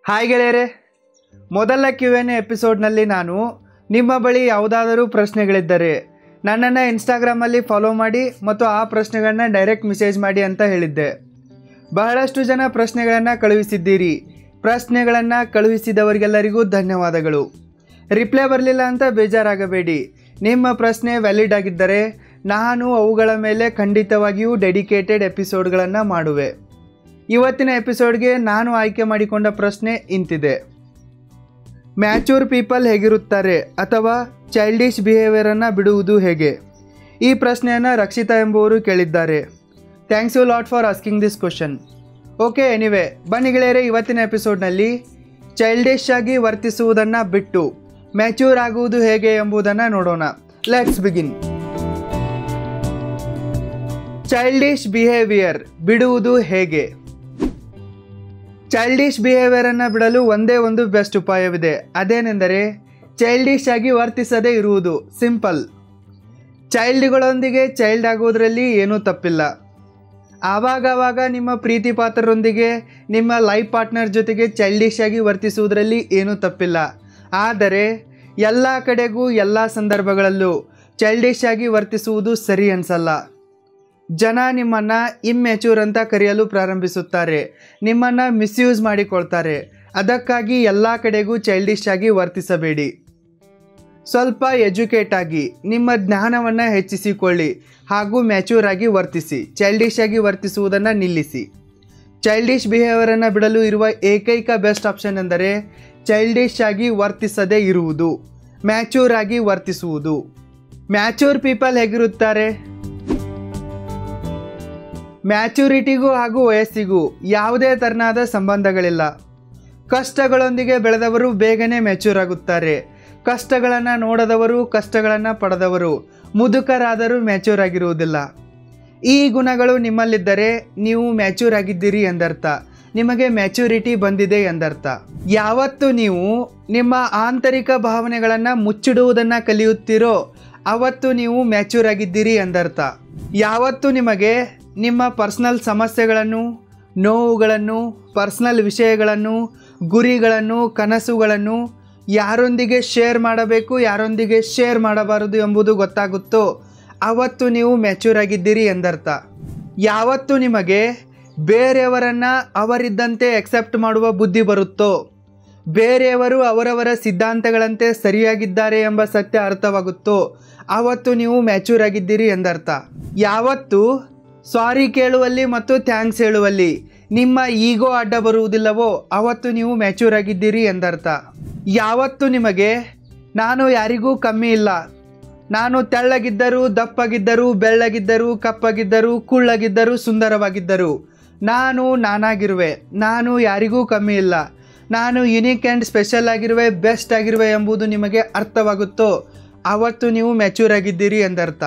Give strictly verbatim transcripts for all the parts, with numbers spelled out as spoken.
Hi ಗೆಳೆಯರೇ, ಮೊದಲ Q N A ಎಪಿಸೋಡ್ನಲ್ಲಿ ನಾನು ನಿಮ್ಮ ಬಳಿ ಯಾವುದಾದರೂ ಪ್ರಶ್ನೆಗಳಿದ್ದರೆ ನನ್ನನ್ನು ಇನ್ಸ್ಟಾಗ್ರಾಮಲ್ಲಿ ಫಾಲೋ ಮಾಡಿ ಮತ್ತು ಆ ಪ್ರಶ್ನೆಗಳನ್ನ ಡೈರೆಕ್ಟ್ ಮೆಸೇಜ್ ಮಾಡಿ ಅಂತ ಹೇಳಿದ್ದೆ. ಬಹಳಷ್ಟು ಜನ ಪ್ರಶ್ನೆಗಳನ್ನು ಕಳುಹಿಸಿದ್ದೀರಿ. ಪ್ರಶ್ನೆಗಳನ್ನು ಕಳುಹಿಸಿದವರಿಗೆಲ್ಲರಿಗೂ ಧನ್ಯವಾದಗಳು. ರಿಪ್ಲೈ ಬರಲಿಲ್ಲ ಅಂತ ಬೇಜಾರಾಗಬೇಡಿ. ನಿಮ್ಮ ಪ್ರಶ್ನೆ ವ್ಯಾಲಿಡ್ ಆಗಿದ್ದರೆ ನಾನು ಅವುಗಳ ಮೇಲೆ ಖಂಡಿತವಾಗಿಯೂ ಡೆಡಿಕೇಟೆಡ್ ಎಪಿಸೋಡ್ಗಳನ್ನು ಮಾಡುವೆ. ಇವತ್ತಿನ ಎಪಿಸೋಡ್ಗೆ ನಾನು ಆಯ್ಕೆ ಮಾಡಿಕೊಂಡ ಪ್ರಶ್ನೆ ಇಂತಿದೆ: ಮ್ಯಾಚೂರ್ ಪೀಪಲ್ ಹೇಗಿರುತ್ತಾರೆ ಅಥವಾ ಚೈಲ್ಡಿಶ್ ಬಿಹೇವಿಯರನ್ನು ಬಿಡುವುದು ಹೇಗೆ? ಈ ಪ್ರಶ್ನೆಯನ್ನು ರಕ್ಷಿತಾ ಎಂಬುವರು ಕೇಳಿದ್ದಾರೆ. Thanks you lot for asking this question. Okay, anyway ಬನ್ನಿ ಗೆಳೆಯರೇ, ಇವತ್ತಿನ ಎಪಿಸೋಡ್ನಲ್ಲಿ ಚೈಲ್ಡಿಶ್ ಆಗಿ ವರ್ತಿಸುವುದನ್ನು ಬಿಟ್ಟು ಮ್ಯಾಚೂರ್ ಆಗುವುದು ಹೇಗೆ ಎಂಬುದನ್ನು ನೋಡೋಣ. Let's begin. ಚೈಲ್ಡಿಶ್ ಬಿಹೇವಿಯರ್ ಬಿಡುವುದು ಹೇಗೆ? ಚೈಲ್ಡಿಶ್ ಬಿಹೇವಿಯರನ್ನು ಬಿಡಲು ಒಂದೇ ಒಂದು ಬೆಸ್ಟ್ ಉಪಾಯವಿದೆ. ಅದೇನೆಂದರೆ ಚೈಲ್ಡಿಶ್ ಆಗಿ ವರ್ತಿಸದೇ ಇರುವುದು. ಸಿಂಪಲ್. ಚೈಲ್ಡ್ಗಳೊಂದಿಗೆ ಚೈಲ್ಡ್ ಆಗುವುದರಲ್ಲಿ ಏನೂ ತಪ್ಪಿಲ್ಲ. ಆವಾಗವಾಗ ನಿಮ್ಮ ಪ್ರೀತಿ ಪಾತ್ರರೊಂದಿಗೆ, ನಿಮ್ಮ ಲೈಫ್ ಪಾರ್ಟ್ನರ್ ಜೊತೆಗೆ ಚೈಲ್ಡಿಶ್ ಆಗಿ ವರ್ತಿಸುವುದರಲ್ಲಿ ಏನೂ ತಪ್ಪಿಲ್ಲ. ಆದರೆ ಎಲ್ಲ ಕಡೆಗೂ ಎಲ್ಲ ಸಂದರ್ಭಗಳಲ್ಲೂ ಚೈಲ್ಡಿಶ್ ಆಗಿ ವರ್ತಿಸುವುದು ಸರಿ ಅನಿಸಲ್ಲ. ಜನ ನಿಮ್ಮನ್ನು ಇಮ್ಮೆಚೂರ್ ಅಂತ ಕರೆಯಲು ಪ್ರಾರಂಭಿಸುತ್ತಾರೆ, ನಿಮ್ಮನ್ನು ಮಿಸ್ಯೂಸ್ ಮಾಡಿಕೊಳ್ತಾರೆ. ಅದಕ್ಕಾಗಿ ಎಲ್ಲ ಕಡೆಗೂ ಚೈಲ್ಡಿಶ್ ಆಗಿ ವರ್ತಿಸಬೇಡಿ. ಸ್ವಲ್ಪ ಎಜುಕೇಟ್ ಆಗಿ ನಿಮ್ಮ ಜ್ಞಾನವನ್ನು ಹೆಚ್ಚಿಸಿಕೊಳ್ಳಿ ಹಾಗೂ ಮ್ಯಾಚೂರ್ ಆಗಿ ವರ್ತಿಸಿ. ಚೈಲ್ಡಿಶ್ ಆಗಿ ವರ್ತಿಸುವುದನ್ನು ನಿಲ್ಲಿಸಿ. ಚೈಲ್ಡಿಶ್ ಬಿಹೇವಿಯರನ್ನು ಬಿಡಲು ಇರುವ ಏಕೈಕ ಬೆಸ್ಟ್ ಆಪ್ಷನ್ ಎಂದರೆ ಚೈಲ್ಡಿಶ್ ಆಗಿ ವರ್ತಿಸದೇ ಇರುವುದು, ಮ್ಯಾಚೂರ್ ಆಗಿ ವರ್ತಿಸುವುದು. Mature people ಹೇಗಿರುತ್ತಾರೆ? ಮ್ಯಾಚುರಿಟಿಗೂ ಹಾಗೂ ವಯಸ್ಸಿಗೂ ಯಾವುದೇ ತೆರನಾದ ಸಂಬಂಧಗಳಿಲ್ಲ. ಕಷ್ಟಗಳೊಂದಿಗೆ ಬೆಳೆದವರು ಬೇಗನೆ ಮ್ಯಾಚೂರ್ ಆಗುತ್ತಾರೆ. ಕಷ್ಟಗಳನ್ನು ನೋಡದವರು, ಕಷ್ಟಗಳನ್ನು ಪಡೆದವರು ಮುದುಕರಾದರೂ ಮ್ಯಾಚೂರ್ ಆಗಿರುವುದಿಲ್ಲ. ಈ ಗುಣಗಳು ನಿಮ್ಮಲ್ಲಿದ್ದರೆ ನೀವು ಮ್ಯಾಚೂರ್ ಆಗಿದ್ದೀರಿ ಎಂದರ್ಥ. ನಿಮಗೆ ಮ್ಯಾಚುರಿಟಿ ಬಂದಿದೆ ಎಂದರ್ಥ. ಯಾವತ್ತು ನೀವು ನಿಮ್ಮ ಆಂತರಿಕ ಭಾವನೆಗಳನ್ನು ಮುಚ್ಚಿಡುವುದನ್ನು ಕಲಿಯುತ್ತೀರೋ ಆವತ್ತು ನೀವು ಮ್ಯಾಚೂರ್ ಆಗಿದ್ದೀರಿ ಎಂದರ್ಥ. ಯಾವತ್ತು ನಿಮಗೆ ನಿಮ್ಮ ಪರ್ಸ್ನಲ್ ಸಮಸ್ಯೆಗಳನ್ನು, ನೋವುಗಳನ್ನು, ಪರ್ಸ್ನಲ್ ವಿಷಯಗಳನ್ನು, ಗುರಿಗಳನ್ನು, ಕನಸುಗಳನ್ನು ಯಾರೊಂದಿಗೆ ಶೇರ್ ಮಾಡಬೇಕು, ಯಾರೊಂದಿಗೆ ಶೇರ್ ಮಾಡಬಾರದು ಎಂಬುದು ಗೊತ್ತಾಗುತ್ತೋ ಆವತ್ತು ನೀವು ಮ್ಯಾಚೂರ್ ಆಗಿದ್ದೀರಿ ಎಂದರ್ಥ. ಯಾವತ್ತು ನಿಮಗೆ ಬೇರೆಯವರನ್ನು ಅವರಿದ್ದಂತೆ ಎಕ್ಸೆಪ್ಟ್ ಮಾಡುವ ಬುದ್ಧಿ ಬರುತ್ತೋ, ಬೇರೆಯವರು ಅವರವರ ಸಿದ್ಧಾಂತಗಳಂತೆ ಸರಿಯಾಗಿದ್ದಾರೆ ಎಂಬ ಸತ್ಯ ಅರ್ಥವಾಗುತ್ತೋ ಆವತ್ತು ನೀವು ಮ್ಯಾಚೂರ್ ಆಗಿದ್ದೀರಿ ಎಂದರ್ಥ. ಯಾವತ್ತು ಸಾರಿ ಕೇಳುವಲ್ಲಿ ಮತ್ತು ಥ್ಯಾಂಕ್ಸ್ ಹೇಳುವಲ್ಲಿ ನಿಮ್ಮ ಈಗೋ ಅಡ್ಡ ಬರುವುದಿಲ್ಲವೋ ಆವತ್ತು ನೀವು ಮ್ಯಾಚೂರ್ ಆಗಿದ್ದೀರಿ ಎಂದರ್ಥ. ಯಾವತ್ತು ನಿಮಗೆ ನಾನು ಯಾರಿಗೂ ಕಮ್ಮಿ ಇಲ್ಲ, ನಾನು ತೆಳ್ಳಗಿದ್ದರೂ, ದಪ್ಪಗಿದ್ದರೂ, ಬೆಳ್ಳಗಿದ್ದರೂ, ಕಪ್ಪಗಿದ್ದರೂ, ಕುಳ್ಳಗಿದ್ದರೂ, ಸುಂದರವಾಗಿದ್ದರೂ ನಾನು ನಾನಾಗಿರುವೆ, ನಾನು ಯಾರಿಗೂ ಕಮ್ಮಿ ಇಲ್ಲ, ನಾನು ಯುನೀಕ್ ಆ್ಯಂಡ್ ಸ್ಪೆಷಲ್ ಆಗಿರುವೆ, ಬೆಸ್ಟ್ ಆಗಿರುವೆ ಎಂಬುದು ನಿಮಗೆ ಅರ್ಥವಾಗುತ್ತೋ ಆವತ್ತು ನೀವು ಮ್ಯಾಚೂರ್ ಆಗಿದ್ದೀರಿ ಎಂದರ್ಥ.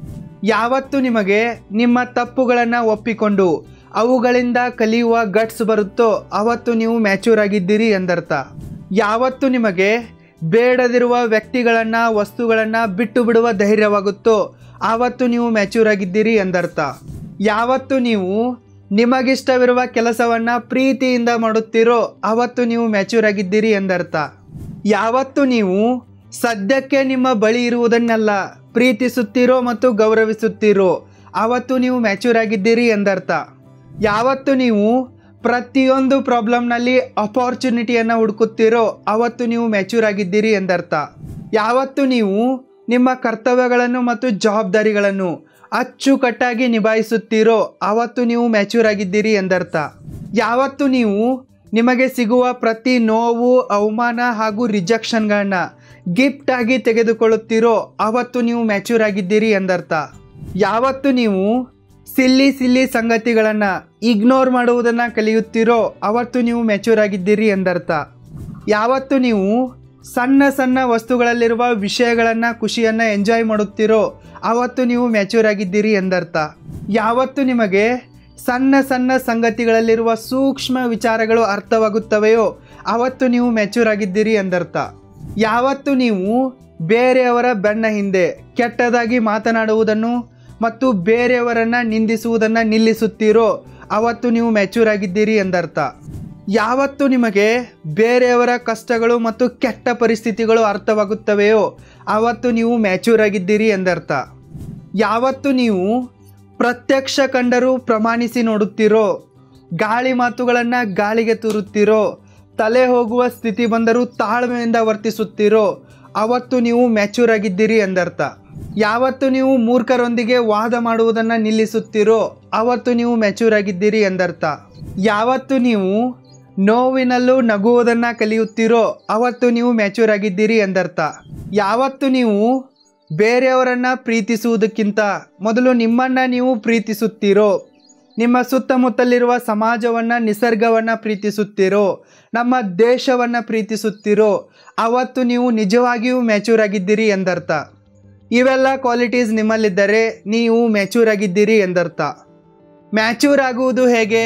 ಯಾವತ್ತು ನಿಮಗೆ ನಿಮ್ಮ ತಪ್ಪುಗಳನ್ನು ಒಪ್ಪಿಕೊಂಡು ಅವುಗಳಿಂದ ಕಲಿಯುವ ಗಟ್ಸ್ ಬರುತ್ತೋ ಆವತ್ತು ನೀವು ಮ್ಯಾಚೂರ್ ಆಗಿದ್ದೀರಿ ಎಂದರ್ಥ. ಯಾವತ್ತು ನಿಮಗೆ ಬೇಡದಿರುವ ವ್ಯಕ್ತಿಗಳನ್ನು, ವಸ್ತುಗಳನ್ನು ಬಿಟ್ಟು ಬಿಡುವ ಧೈರ್ಯವಾಗುತ್ತೋ ಆವತ್ತು ನೀವು ಮ್ಯಾಚೂರ್ ಆಗಿದ್ದೀರಿ ಎಂದರ್ಥ. ಯಾವತ್ತು ನೀವು ನಿಮಗಿಷ್ಟವಿರುವ ಕೆಲಸವನ್ನು ಪ್ರೀತಿಯಿಂದ ಮಾಡುತ್ತೀರೋ ಆವತ್ತು ನೀವು ಮ್ಯಾಚೂರ್ ಆಗಿದ್ದೀರಿ ಎಂದರ್ಥ. ಯಾವತ್ತು ನೀವು ಸದ್ಯಕ್ಕೆ ನಿಮ್ಮ ಬಳಿ ಇರುವುದನ್ನೆಲ್ಲ ಪ್ರೀತಿಸುತ್ತೀರೋ ಮತ್ತು ಗೌರವಿಸುತ್ತೀರೋ ಆವತ್ತು ನೀವು ಮ್ಯಾಚೂರ್ ಆಗಿದ್ದೀರಿ ಎಂದರ್ಥ. ಯಾವತ್ತು ನೀವು ಪ್ರತಿಯೊಂದು ಪ್ರಾಬ್ಲಮ್ನಲ್ಲಿ ಅಪಾರ್ಚುನಿಟಿಯನ್ನು ಹುಡುಕುತ್ತೀರೋ ಆವತ್ತು ನೀವು ಮ್ಯಾಚೂರ್ ಆಗಿದ್ದೀರಿ ಎಂದರ್ಥ. ಯಾವತ್ತು ನೀವು ನಿಮ್ಮ ಕರ್ತವ್ಯಗಳನ್ನು ಮತ್ತು ಜವಾಬ್ದಾರಿಗಳನ್ನು ಅಚ್ಚುಕಟ್ಟಾಗಿ ನಿಭಾಯಿಸುತ್ತೀರೋ ಆವತ್ತು ನೀವು ಮ್ಯಾಚೂರ್ ಆಗಿದ್ದೀರಿ ಎಂದರ್ಥ. ಯಾವತ್ತು ನೀವು ನಿಮಗೆ ಸಿಗುವ ಪ್ರತಿ ನೋವು, ಅವಮಾನ ಹಾಗೂ ರಿಜೆಕ್ಷನ್ಗಳನ್ನು ಗಿಫ್ಟ್ ಆಗಿ ತೆಗೆದುಕೊಳ್ಳುತ್ತೀರೋ ಆವತ್ತು ನೀವು ಮ್ಯಾಚೂರ್ ಆಗಿದ್ದೀರಿ ಎಂದರ್ಥ. ಯಾವತ್ತು ನೀವು ಸಿಲ್ಲಿ ಸಿಲ್ಲಿ ಸಂಗತಿಗಳನ್ನು ಇಗ್ನೋರ್ ಮಾಡುವುದನ್ನು ಕಲಿಯುತ್ತೀರೋ ಆವತ್ತು ನೀವು ಮ್ಯಾಚೂರ್ ಆಗಿದ್ದೀರಿ ಎಂದರ್ಥ. ಯಾವತ್ತು ನೀವು ಸಣ್ಣ ಸಣ್ಣ ವಸ್ತುಗಳಲ್ಲಿರುವ ವಿಷಯಗಳನ್ನು, ಖುಷಿಯನ್ನು ಎಂಜಾಯ್ ಮಾಡುತ್ತೀರೋ ಆವತ್ತು ನೀವು ಮ್ಯಾಚೂರ್ ಆಗಿದ್ದೀರಿ ಎಂದರ್ಥ. ಯಾವತ್ತು ನಿಮಗೆ ಸಣ್ಣ ಸಣ್ಣ ಸಂಗತಿಗಳಲ್ಲಿರುವ ಸೂಕ್ಷ್ಮ ವಿಚಾರಗಳು ಅರ್ಥವಾಗುತ್ತವೆಯೋ ಆವತ್ತು ನೀವು ಮ್ಯಾಚೂರ್ ಆಗಿದ್ದೀರಿ ಎಂದರ್ಥ. ಯಾವತ್ತು ನೀವು ಬೇರೆಯವರ ಬೆನ್ನ ಹಿಂದೆ ಕೆಟ್ಟದಾಗಿ ಮಾತನಾಡುವುದನ್ನು ಮತ್ತು ಬೇರೆಯವರನ್ನು ನಿಂದಿಸುವುದನ್ನು ನಿಲ್ಲಿಸುತ್ತೀರೋ ಆವತ್ತು ನೀವು ಮ್ಯಾಚೂರ್ ಆಗಿದ್ದೀರಿ ಎಂದರ್ಥ. ಯಾವತ್ತು ನಿಮಗೆ ಬೇರೆಯವರ ಕಷ್ಟಗಳು ಮತ್ತು ಕೆಟ್ಟ ಪರಿಸ್ಥಿತಿಗಳು ಅರ್ಥವಾಗುತ್ತವೆಯೋ ಆವತ್ತು ನೀವು ಮ್ಯಾಚೂರ್ ಆಗಿದ್ದೀರಿ ಎಂದರ್ಥ. ಯಾವತ್ತು ನೀವು ಪ್ರತ್ಯಕ್ಷ ಕಂಡರೂ ಪ್ರಮಾಣಿಸಿ ನೋಡುತ್ತೀರೋ, ಗಾಳಿ ಮಾತುಗಳನ್ನು ಗಾಳಿಗೆ ತೂರುತ್ತೀರೋ, ತಲೆ ಹೋಗುವ ಸ್ಥಿತಿ ಬಂದರೂ ತಾಳ್ಮೆಯಿಂದ ವರ್ತಿಸುತ್ತೀರೋ ಆವತ್ತು ನೀವು ಮ್ಯಾಚೂರ್ ಆಗಿದ್ದೀರಿ ಎಂದರ್ಥ. ಯಾವತ್ತು ನೀವು ಮೂರ್ಖರೊಂದಿಗೆ ವಾದ ಮಾಡುವುದನ್ನು ನಿಲ್ಲಿಸುತ್ತೀರೋ ಆವತ್ತು ನೀವು ಮ್ಯಾಚೂರ್ ಆಗಿದ್ದೀರಿ ಎಂದರ್ಥ. ಯಾವತ್ತು ನೀವು ನೋವಿನಲ್ಲೂ ನಗುವುದನ್ನು ಕಲಿಯುತ್ತೀರೋ ಆವತ್ತು ನೀವು ಮ್ಯಾಚೂರ್ ಆಗಿದ್ದೀರಿ ಎಂದರ್ಥ. ಯಾವತ್ತು ನೀವು ಬೇರೆಯವರನ್ನು ಪ್ರೀತಿಸುವುದಕ್ಕಿಂತ ಮೊದಲು ನಿಮ್ಮನ್ನು ನೀವು ಪ್ರೀತಿಸುತ್ತೀರೋ, ನಿಮ್ಮ ಸುತ್ತಮುತ್ತಲಿರುವ ಸಮಾಜವನ್ನು ನಿಸರ್ಗವನ್ನು ಪ್ರೀತಿಸುತ್ತೀರೋ, ನಮ್ಮ ದೇಶವನ್ನು ಪ್ರೀತಿಸುತ್ತೀರೋ ಆವತ್ತು ನೀವು ನಿಜವಾಗಿಯೂ ಮ್ಯಾಚೂರ್ ಆಗಿದ್ದೀರಿ ಎಂದರ್ಥ. ಇವೆಲ್ಲ ಕ್ವಾಲಿಟೀಸ್ ನಿಮ್ಮಲ್ಲಿದ್ದರೆ ನೀವು ಮ್ಯಾಚೂರ್ ಆಗಿದ್ದೀರಿ ಎಂದರ್ಥ. ಮ್ಯಾಚೂರ್ ಆಗುವುದು ಹೇಗೆ?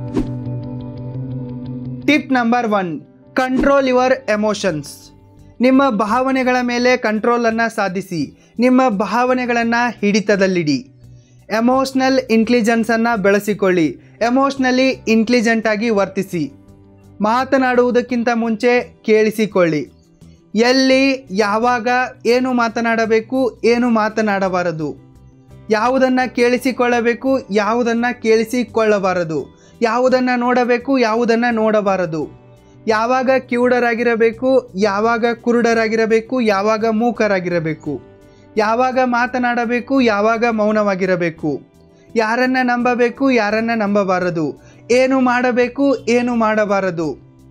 Tip number one, control your emotions. ನಿಮ್ಮ ಭಾವನೆಗಳ ಮೇಲೆ ಕಂಟ್ರೋಲನ್ನು ಸಾಧಿಸಿ, ನಿಮ್ಮ ಭಾವನೆಗಳನ್ನು ಹಿಡಿತದಲ್ಲಿಡಿ. ಎಮೋಷ್ನಲ್ ಇಂಟೆಲಿಜೆನ್ಸನ್ನು ಬೆಳೆಸಿಕೊಳ್ಳಿ, ಎಮೋಷ್ನಲಿ ಇಂಟೆಲಿಜೆಂಟಾಗಿ ವರ್ತಿಸಿ. ಮಾತನಾಡುವುದಕ್ಕಿಂತ ಮುಂಚೆ ಕೇಳಿಸಿಕೊಳ್ಳಿ. ಎಲ್ಲಿ ಯಾವಾಗ ಏನು ಮಾತನಾಡಬೇಕು, ಏನು ಮಾತನಾಡಬಾರದು, ಯಾವುದನ್ನು ಕೇಳಿಸಿಕೊಳ್ಳಬೇಕು, ಯಾವುದನ್ನು ಕೇಳಿಸಿಕೊಳ್ಳಬಾರದು, ಯಾವುದನ್ನು ನೋಡಬೇಕು, ಯಾವುದನ್ನು ನೋಡಬಾರದು, ಯಾವಾಗ ಕಿವುಡರಾಗಿರಬೇಕು, ಯಾವಾಗ ಕುರುಡರಾಗಿರಬೇಕು, ಯಾವಾಗ ಮೂಕರಾಗಿರಬೇಕು, ಯಾವಾಗ ಮಾತನಾಡಬೇಕು, ಯಾವಾಗ ಮೌನವಾಗಿರಬೇಕು, ಯಾರನ್ನು ನಂಬಬೇಕು, ಯಾರನ್ನು ನಂಬಬಾರದು, ಏನು ಮಾಡಬೇಕು, ಏನು ಮಾಡಬಾರದು,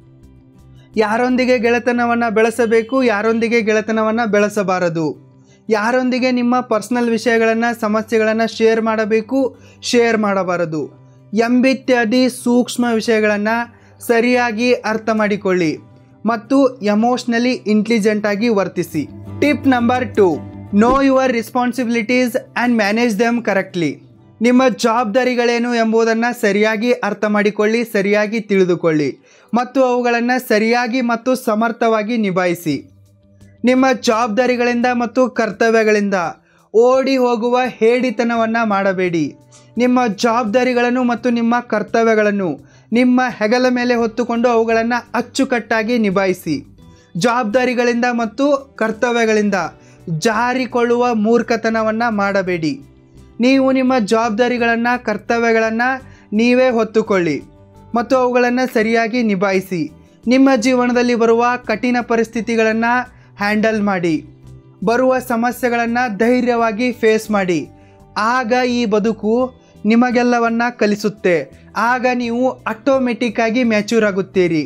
ಯಾರೊಂದಿಗೆ ಗೆಳೆತನವನ್ನು ಬೆಳೆಸಬೇಕು, ಯಾರೊಂದಿಗೆ ಗೆಳೆತನವನ್ನು ಬೆಳೆಸಬಾರದು, ಯಾರೊಂದಿಗೆ ನಿಮ್ಮ ಪರ್ಸನಲ್ ವಿಷಯಗಳನ್ನು ಸಮಸ್ಯೆಗಳನ್ನು ಶೇರ್ ಮಾಡಬೇಕು, ಶೇರ್ ಮಾಡಬಾರದು ಎಂಬಿತ್ಯಾದಿ ಸೂಕ್ಷ್ಮ ವಿಷಯಗಳನ್ನು ಸರಿಯಾಗಿ ಅರ್ಥ ಮಾಡಿಕೊಳ್ಳಿ ಮತ್ತು ಎಮೋಷ್ನಲಿ ಇಂಟೆಲಿಜೆಂಟಾಗಿ ವರ್ತಿಸಿ. Tip number two, know your responsibilities and manage them correctly. ನಿಮ್ಮ ಜವಾಬ್ದಾರಿಗಳೇನು ಎಂಬುದನ್ನು ಸರಿಯಾಗಿ ಅರ್ಥ ಮಾಡಿಕೊಳ್ಳಿ, ಸರಿಯಾಗಿ ತಿಳಿದುಕೊಳ್ಳಿ ಮತ್ತು ಅವುಗಳನ್ನು ಸರಿಯಾಗಿ ಮತ್ತು ಸಮರ್ಥವಾಗಿ ನಿಭಾಯಿಸಿ. ನಿಮ್ಮ ಜವಾಬ್ದಾರಿಗಳಿಂದ ಮತ್ತು ಕರ್ತವ್ಯಗಳಿಂದ ಓಡಿ ಹೋಗುವ ಹೇಡಿತನವನ್ನು ಮಾಡಬೇಡಿ. ನಿಮ್ಮ ಜವಾಬ್ದಾರಿಗಳನ್ನು ಮತ್ತು ನಿಮ್ಮ ಕರ್ತವ್ಯಗಳನ್ನು ನಿಮ್ಮ ಹೆಗಲ ಮೇಲೆ ಹೊತ್ತುಕೊಂಡು ಅವುಗಳನ್ನು ಅಚ್ಚುಕಟ್ಟಾಗಿ ನಿಭಾಯಿಸಿ. ಜವಾಬ್ದಾರಿಗಳಿಂದ ಮತ್ತು ಕರ್ತವ್ಯಗಳಿಂದ ಜಾರಿಕೊಳ್ಳುವ ಮೂರ್ಖತನವನ್ನು ಮಾಡಬೇಡಿ. ನೀವು ನಿಮ್ಮ ಜವಾಬ್ದಾರಿಗಳನ್ನು ಕರ್ತವ್ಯಗಳನ್ನು ನೀವೇ ಹೊತ್ತುಕೊಳ್ಳಿ ಮತ್ತು ಅವುಗಳನ್ನು ಸರಿಯಾಗಿ ನಿಭಾಯಿಸಿ. ನಿಮ್ಮ ಜೀವನದಲ್ಲಿ ಬರುವ ಕಠಿಣ ಪರಿಸ್ಥಿತಿಗಳನ್ನು ಹ್ಯಾಂಡಲ್ ಮಾಡಿ, ಬರುವ ಸಮಸ್ಯೆಗಳನ್ನು ಧೈರ್ಯವಾಗಿ ಫೇಸ್ ಮಾಡಿ. ಆಗ ಈ ಬದುಕು ನಿಮಗೆಲ್ಲವನ್ನು ಕಲಿಸುತ್ತೆ. ಆಗ ನೀವು ಆಟೋಮೆಟಿಕ್ಕಾಗಿ ಮ್ಯಾಚೂರ್ ಆಗುತ್ತೀರಿ.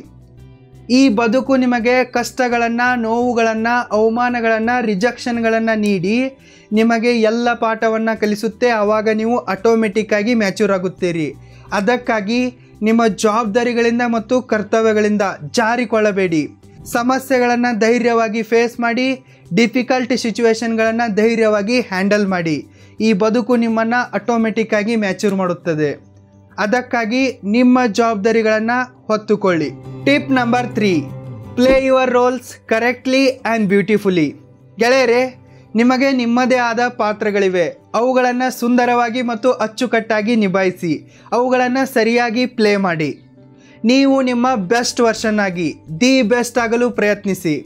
ಈ ಬದುಕು ನಿಮಗೆ ಕಷ್ಟಗಳನ್ನು, ನೋವುಗಳನ್ನು, ಅವಮಾನಗಳನ್ನು, ರಿಜೆಕ್ಷನ್ಗಳನ್ನು ನೀಡಿ ನಿಮಗೆ ಎಲ್ಲ ಪಾಠವನ್ನು ಕಲಿಸುತ್ತೆ. ಆವಾಗ ನೀವು ಆಟೋಮೆಟಿಕ್ಕಾಗಿ ಮ್ಯಾಚೂರ್ ಆಗುತ್ತೀರಿ. ಅದಕ್ಕಾಗಿ ನಿಮ್ಮ ಜವಾಬ್ದಾರಿಗಳಿಂದ ಮತ್ತು ಕರ್ತವ್ಯಗಳಿಂದ ಜಾರಿಕೊಳ್ಳಬೇಡಿ. ಸಮಸ್ಯೆಗಳನ್ನು ಧೈರ್ಯವಾಗಿ ಫೇಸ್ ಮಾಡಿ, ಡಿಫಿಕಲ್ಟ್ ಸಿಚುವೇಶನ್ಗಳನ್ನು ಧೈರ್ಯವಾಗಿ ಹ್ಯಾಂಡಲ್ ಮಾಡಿ. ಈ ಬದುಕು ನಿಮ್ಮನ್ನು ಆಟೋಮೆಟಿಕ್ಕಾಗಿ ಮ್ಯಾಚೂರ್ ಮಾಡುತ್ತದೆ. ಅದಕ್ಕಾಗಿ ನಿಮ್ಮ ಜವಾಬ್ದಾರಿಗಳನ್ನು ಹೊತ್ತುಕೊಳ್ಳಿ. Tip number three, play your roles correctly and beautifully. ಗೆಳೆಯರೆ, ನಿಮಗೆ ನಿಮ್ಮದೇ ಆದ ಪಾತ್ರಗಳಿವೆ. ಅವುಗಳನ್ನು ಸುಂದರವಾಗಿ ಮತ್ತು ಅಚ್ಚುಕಟ್ಟಾಗಿ ನಿಭಾಯಿಸಿ. ಅವುಗಳನ್ನು ಸರಿಯಾಗಿ ಪ್ಲೇ ಮಾಡಿ. ನೀವು ನಿಮ್ಮ ಬೆಸ್ಟ್ ವರ್ಷನ್ ಆಗಿ, ದಿ ಬೆಸ್ಟ್ ಆಗಲು ಪ್ರಯತ್ನಿಸಿ.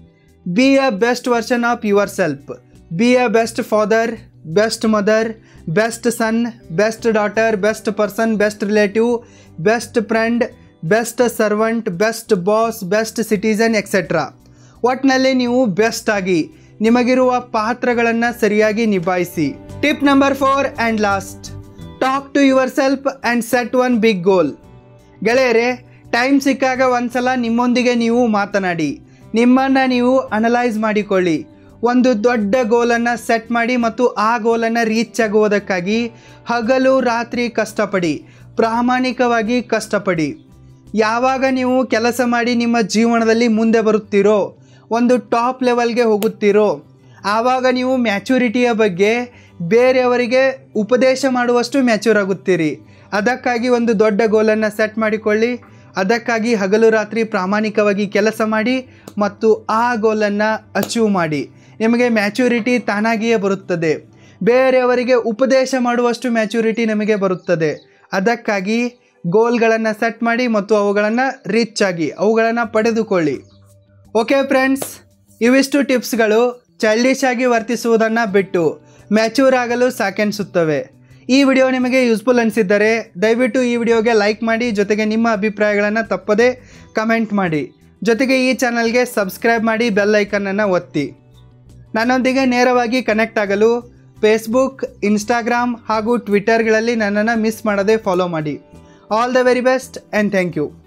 Be a best version of yourself. Be a best father, best mother, best son, best daughter, best person, best relative, best friend, best servant, best boss, best citizen etcetera. ಒಟ್ಟಿನಲ್ಲಿ ನೀವು best ಆಗಿ ನಿಮಗಿರುವ ಪಾತ್ರಗಳನ್ನು ಸರಿಯಾಗಿ ನಿಭಾಯಿಸಿ. Tip number four and last, talk to yourself and set one big goal. ಗೆಳೆಯರೆ, time ಸಿಕ್ಕಾಗ ಒಂದ್ಸಲ ನಿಮ್ಮೊಂದಿಗೆ ನೀವು ಮಾತನಾಡಿ, ನಿಮ್ಮನ್ನು ನೀವು ಅನಲೈಸ್ ಮಾಡಿಕೊಳ್ಳಿ. ಒಂದು ದೊಡ್ಡ ಗೋಲನ್ನು ಸೆಟ್ ಮಾಡಿ ಮತ್ತು ಆ ಗೋಲನ್ನು ರೀಚ್ ಆಗುವುದಕ್ಕಾಗಿ ಹಗಲು ರಾತ್ರಿ ಕಷ್ಟಪಡಿ, ಪ್ರಾಮಾಣಿಕವಾಗಿ ಕಷ್ಟಪಡಿ. ಯಾವಾಗ ನೀವು ಕೆಲಸ ಮಾಡಿ ನಿಮ್ಮ ಜೀವನದಲ್ಲಿ ಮುಂದೆ ಬರುತ್ತೀರೋ, ಒಂದು ಟಾಪ್ ಲೆವೆಲ್ಗೆ ಹೋಗುತ್ತೀರೋ, ಆವಾಗ ನೀವು ಮ್ಯಾಚುರಿಟಿಯ ಬಗ್ಗೆ ಬೇರೆಯವರಿಗೆ ಉಪದೇಶ ಮಾಡುವಷ್ಟು ಮ್ಯಾಚೂರ್ ಆಗುತ್ತೀರಿ. ಅದಕ್ಕಾಗಿ ಒಂದು ದೊಡ್ಡ ಗೋಲನ್ನು ಸೆಟ್ ಮಾಡಿಕೊಳ್ಳಿ. ಅದಕ್ಕಾಗಿ ಹಗಲು ರಾತ್ರಿ ಪ್ರಾಮಾಣಿಕವಾಗಿ ಕೆಲಸ ಮಾಡಿ ಮತ್ತು ಆ ಗೋಲನ್ನು ಅಚೀವ್ ಮಾಡಿ. ನಿಮಗೆ ಮ್ಯಾಚುರಿಟಿ ತಾನಾಗಿಯೇ ಬರುತ್ತದೆ. ಬೇರೆಯವರಿಗೆ ಉಪದೇಶ ಮಾಡುವಷ್ಟು ಮ್ಯಾಚುರಿಟಿ ನಮಗೆ ಬರುತ್ತದೆ. ಅದಕ್ಕಾಗಿ ಗೋಲ್ಗಳನ್ನು ಸೆಟ್ ಮಾಡಿ ಮತ್ತು ಅವುಗಳನ್ನು ರೀಚ್ ಆಗಿ ಅವುಗಳನ್ನು ಪಡೆದುಕೊಳ್ಳಿ. ಓಕೆ ಫ್ರೆಂಡ್ಸ್, ಇವಿಷ್ಟು ಟಿಪ್ಸ್ಗಳು ಚೈಲ್ಡಿಶ್ ಆಗಿ ವರ್ತಿಸುವುದನ್ನು ಬಿಟ್ಟು ಮ್ಯಾಚೂರ್ ಆಗಲು ಸಾಕೆನಿಸುತ್ತವೆ. ಈ ವಿಡಿಯೋ ನಿಮಗೆ ಯೂಸ್ಫುಲ್ ಅನಿಸಿದ್ದರೆ ದಯವಿಟ್ಟು ಈ ವಿಡಿಯೋಗೆ ಲೈಕ್ ಮಾಡಿ, ಜೊತೆಗೆ ನಿಮ್ಮ ಅಭಿಪ್ರಾಯಗಳನ್ನು ತಪ್ಪದೇ ಕಮೆಂಟ್ ಮಾಡಿ. ಜೊತೆಗೆ ಈ ಚಾನಲ್ಗೆ ಸಬ್ಸ್ಕ್ರೈಬ್ ಮಾಡಿ, ಬೆಲ್ ಐಕನ್ನನ್ನು ಒತ್ತಿ. ನನ್ನೊಂದಿಗೆ ನೇರವಾಗಿ ಕನೆಕ್ಟ್ ಆಗಲು ಫೇಸ್ಬುಕ್, ಇನ್ಸ್ಟಾಗ್ರಾಮ್ ಹಾಗೂ ಟ್ವಿಟರ್ಗಳಲ್ಲಿ ನನ್ನನ್ನು ಮಿಸ್ ಮಾಡದೆ ಫಾಲೋ ಮಾಡಿ. All the very best and thank you.